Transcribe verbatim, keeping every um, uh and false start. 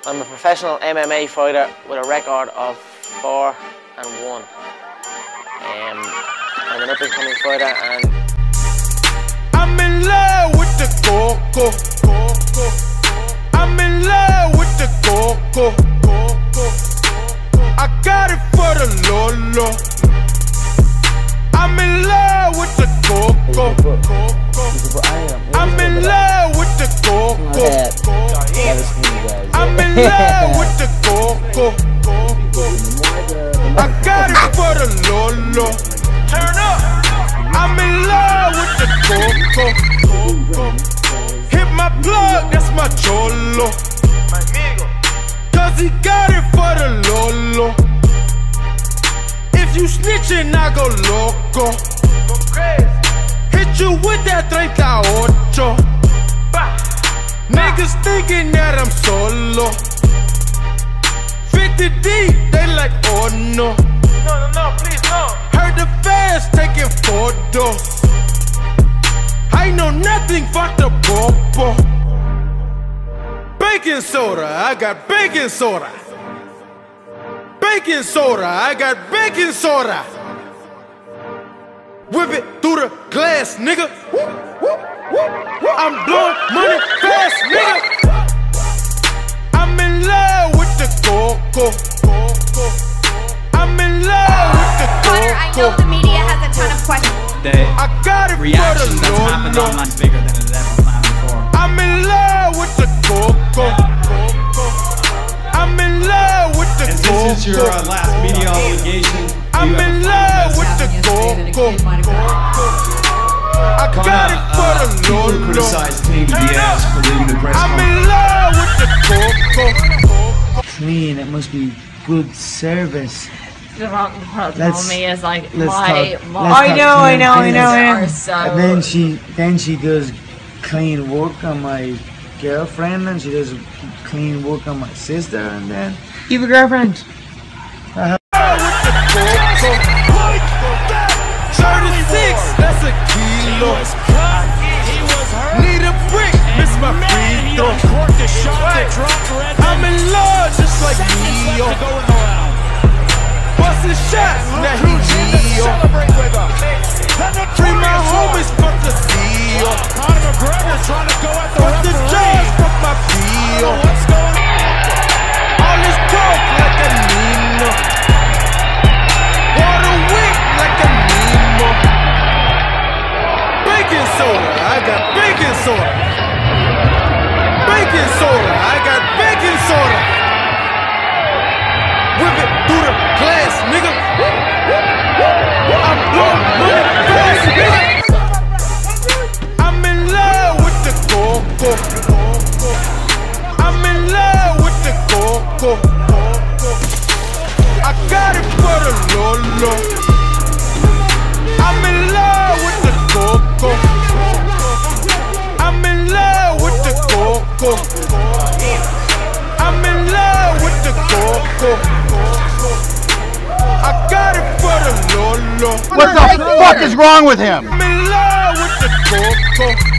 I'm a professional M M A fighter with a record of four and one. Um, I'm an up-and-coming fighter, and I'm in love with the coco. I'm in love with the coco. I got it for the Lolo. I'm in love with the coco. I'm in love with the coco. I'm in love with the coco. I got it for the Lolo. Turn up. I'm in love with the coco. Hit my plug, that's my cholo. Cause he got it for the Lolo. If you snitchin', I go loco. Hit you with that thirty-eight. Niggas thinking that I'm solo. fifty deep, they like, oh no. No, no, no, please no. Heard the fans taking photos. I know nothing but the popo. Baking soda, I got baking soda. Baking soda, I got baking soda. Whip it through the glass, nigga. I'm blowing money fast, nigga. I'm in love with the coco. I'm in love with the coco. I know the media has a ton of questions. The I got it reaction for the that's happened Lolo. online is bigger than it's ever planned before. I'm in love with the coco. I'm in love with the And coco. this is your uh, last media obligation. I'm You have in a love fun with the coco. I got it for uh, the people Lolo. criticize King Diaz for leaving the press I'm conference. in love with the coco. Clean, it must be good service. The wrong part Let's- told me is like let's my talk- my let's I talk know, I clean know, I know, I know. business. Are so And then she, then she does clean work on my girlfriend, and she does clean work on my sister, and then you have a girlfriend. thirty-six, that's a kilo. Need a brick, miss my free throw. I'm in love just like Neo. Bustin' shots, now he Neo. Free my homies, fuck the deal. Fuck the judge, fuck my peel. All this talk like a Nino. Water wick like a Nemo. Baking soda, I got baking soda. Baking soda, I got baking soda. Whip it through the glass, nigga. I'm blowing money fast, nigga. I'm in love with the coco. I'm in love with the coco. I got it for the Lolo. I'm in love with the coco. I'm in love with the coco. I'm in love with the coco. I got it for the Lolo. What the fuck is wrong with him? I'm in love with the coco.